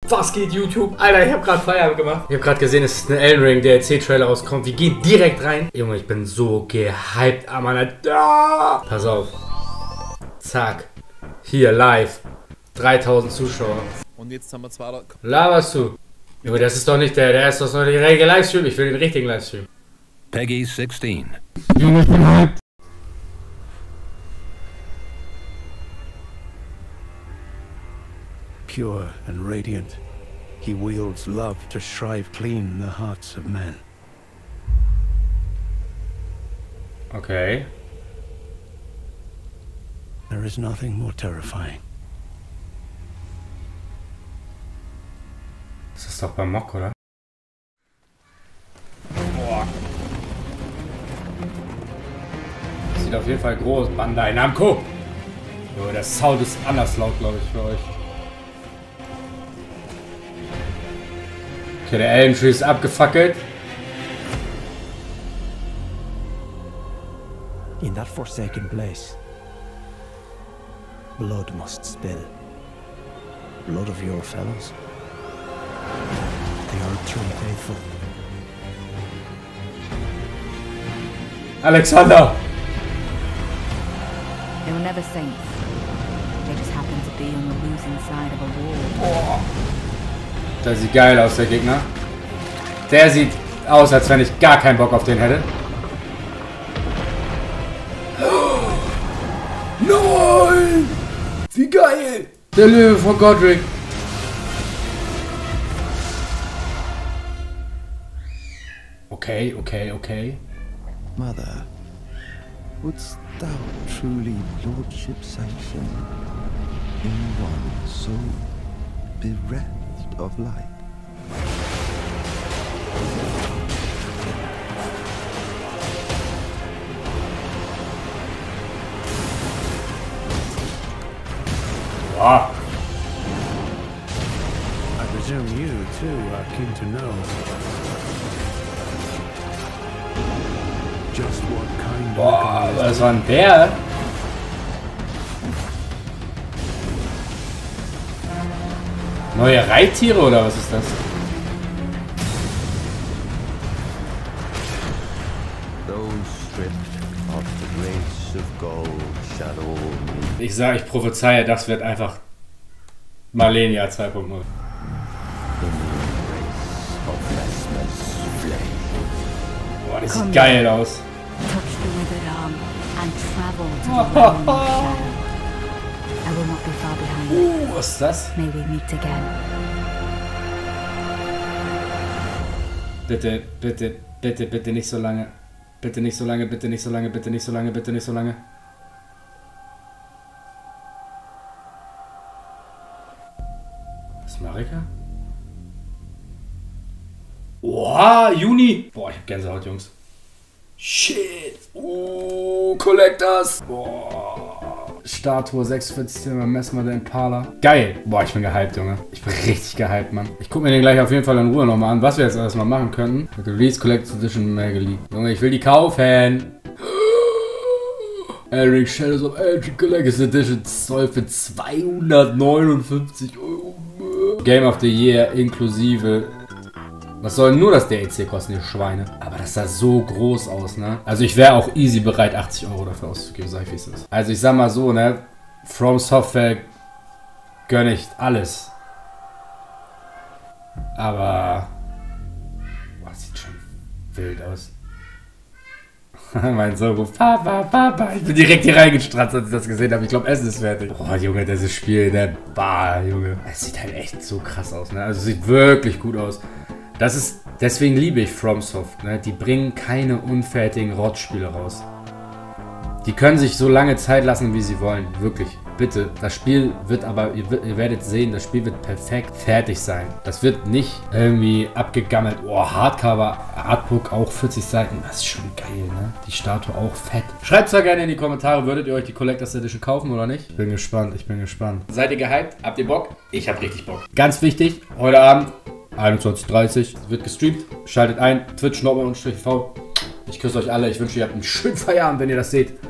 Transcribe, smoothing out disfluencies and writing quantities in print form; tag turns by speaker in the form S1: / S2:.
S1: Was geht, YouTube? Alter, ich habe gerade Feierabend gemacht. Ich habe gerade gesehen, es ist ein Elden Ring DLC-Trailer rauskommt. Wir gehen direkt rein. Junge, ich bin so gehypt, Mann. Ah! Pass auf. Zack. Hier, live. 3000 Zuschauer.
S2: Und jetzt haben wir 200.
S1: Laberst du? Junge, das ist doch nicht der ist doch noch der richtige Livestream. Ich will den richtigen Livestream.
S3: Peggy 16.
S1: Junge, ich bin hyped.
S4: Pure and radiant, he wields love to shrive clean the hearts of men.
S1: Okay.
S4: There is nothing more terrifying.
S1: Das ist doch beim Mock, oder? Boah. Sieht auf jeden Fall groß. Bandai Namco. Jo, der Sound ist anders laut, glaube ich, für euch. Okay, der Elden Tree ist abgefackelt.
S4: In that forsaken place, blood must spill. Blood of your fellows. They are true faithful.
S1: Alexander!
S5: They were never saints. They just happened to be on the losing side of a war.
S1: Oh. Der sieht geil aus, der Gegner. Der sieht aus, als wenn ich gar keinen Bock auf den hätte. Nein! Wie geil! Der Löwe von Godric. Okay.
S4: Mother, wouldst thou truly lordship sanction in one so bereft of light?
S1: Wow.
S4: I presume you, too, are keen to know just what kind
S1: Boah,
S4: of
S1: das war ein Bär. Neue Reittiere oder was ist das? Ich sage, ich prophezeie, das wird einfach Malenia 2.0. Boah, das sieht geil aus. Was ist das? Bitte nicht so lange. Bitte nicht so lange, bitte nicht so lange, bitte nicht so lange, bitte nicht so lange. Was ist Marika? Oha, Juni! Boah, ich hab Gänsehaut, Jungs. Shit! Collectors! Boah. Statue 46, Messmer der Impala. Geil! Boah, ich bin gehypt, Junge. Ich bin richtig gehypt, Mann. Ich guck mir den gleich auf jeden Fall in Ruhe nochmal an, was wir jetzt alles mal machen könnten. Mit Release Collector's Edition mehr geleakt. Junge, ich will die kaufen! Elden Ring Shadows of Elden Collector's Edition soll für 259 €. Game of the Year inklusive. Was soll nur das DLC kosten, ihr Schweine? Aber das sah so groß aus, ne? Also ich wäre auch easy bereit, 80 € dafür auszugeben, sag ich wie es ist. Also ich sag mal so, ne? From Software gönne ich alles. Aber... Boah, das sieht schon wild aus. Mein Sohn ruft, Papa. Ich bin direkt hier reingestratzt, als ich das gesehen habe. Ich glaube, Essen ist fertig. Boah, Junge, dieses Spiel, der Bar, Junge. Es sieht halt echt so krass aus, ne? Also es sieht wirklich gut aus. Das ist, deswegen liebe ich FromSoft, ne? Die bringen keine unfertigen Rotzspiele raus. Die können sich so lange Zeit lassen, wie sie wollen. Wirklich, bitte. Das Spiel wird aber, ihr werdet sehen, das Spiel wird perfekt fertig sein. Das wird nicht irgendwie abgegammelt. Oh, Hardcover, Artbook auch 40 Seiten. Das ist schon geil, ne? Die Statue auch fett. Schreibt zwar gerne in die Kommentare, würdet ihr euch die Collector's Edition kaufen oder nicht? Ich bin gespannt. Seid ihr gehypt? Habt ihr Bock? Ich hab richtig Bock. Ganz wichtig, heute Abend 21:30 Uhr wird gestreamt. Schaltet ein, Twitch, Norman und V. Ich küsse euch alle. Ich wünsche, ihr habt einen schönen Feierabend, wenn ihr das seht.